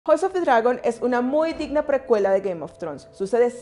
House of the Dragon es una muy digna precuela de Game of Thrones. Sucede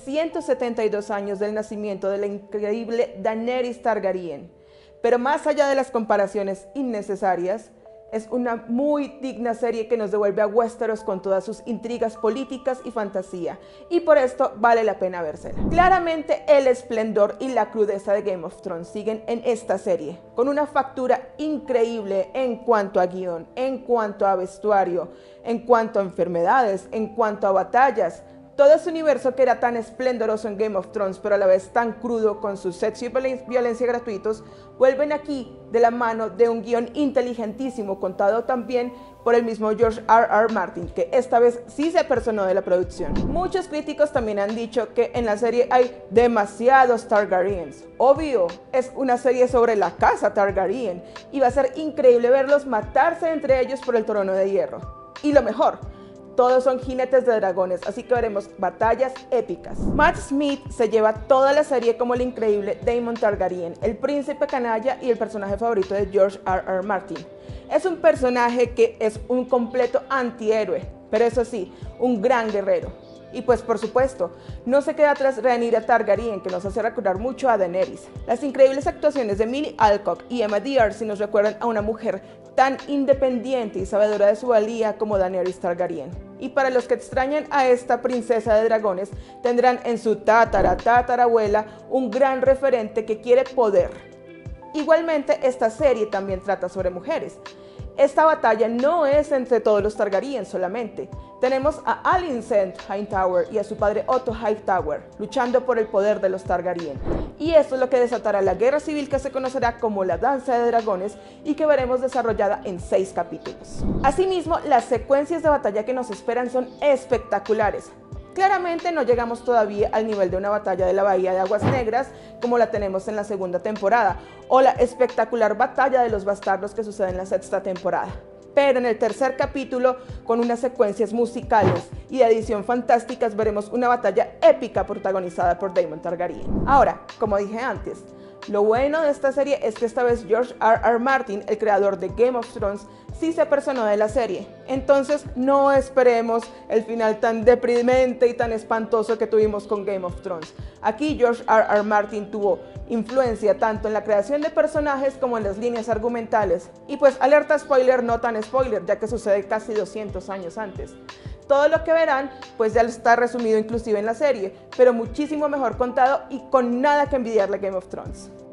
172 años del nacimiento de la increíble Daenerys Targaryen. Pero más allá de las comparaciones innecesarias, es una muy digna serie que nos devuelve a Westeros con todas sus intrigas políticas y fantasía, y por esto vale la pena vérsela. Claramente el esplendor y la crudeza de Game of Thrones siguen en esta serie, con una factura increíble en cuanto a guión, en cuanto a vestuario, en cuanto a enfermedades, en cuanto a batallas. Todo ese universo que era tan esplendoroso en Game of Thrones, pero a la vez tan crudo con sus sexo y violencia gratuitos, vuelven aquí de la mano de un guión inteligentísimo, contado también por el mismo George R.R. Martin, que esta vez sí se apersonó de la producción. Muchos críticos también han dicho que en la serie hay demasiados Targaryens. Obvio, es una serie sobre la casa Targaryen, y va a ser increíble verlos matarse entre ellos por el trono de hierro. Y lo mejor, todos son jinetes de dragones, así que veremos batallas épicas. Matt Smith se lleva toda la serie como el increíble Daemon Targaryen, el príncipe canalla y el personaje favorito de George R.R. Martin. Es un personaje que es un completo antihéroe, pero eso sí, un gran guerrero. Y pues por supuesto, no se queda atrás Rhaenyra Targaryen, que nos hace recordar mucho a Daenerys. Las increíbles actuaciones de Millie Alcock y Emma D'Arcy nos recuerdan a una mujer tan independiente y sabedora de su valía como Daenerys Targaryen. Y para los que extrañan a esta princesa de dragones, tendrán en su tatarabuela un gran referente que quiere poder. Igualmente, esta serie también trata sobre mujeres. Esta batalla no es entre todos los Targaryen solamente. Tenemos a Alicent Hightower y a su padre Otto Hightower luchando por el poder de los Targaryen. Y esto es lo que desatará la guerra civil que se conocerá como la Danza de Dragones y que veremos desarrollada en 6 capítulos. Asimismo, las secuencias de batalla que nos esperan son espectaculares. Claramente no llegamos todavía al nivel de una batalla de la Bahía de Aguas Negras como la tenemos en la segunda temporada, o la espectacular batalla de los bastardos que sucede en la sexta temporada. Pero en el tercer capítulo, con unas secuencias musicales y de edición fantásticas, veremos una batalla épica protagonizada por Daemon Targaryen. Ahora, como dije antes, lo bueno de esta serie es que esta vez George R.R. Martin, el creador de Game of Thrones, sí se apersonó de la serie. Entonces no esperemos el final tan deprimente y tan espantoso que tuvimos con Game of Thrones. Aquí George R.R. Martin tuvo influencia tanto en la creación de personajes como en las líneas argumentales. Y pues alerta spoiler, no tan spoiler, ya que sucede casi 200 años antes. Todo lo que verán pues ya está resumido inclusive en la serie, pero muchísimo mejor contado y con nada que envidiarle a Game of Thrones.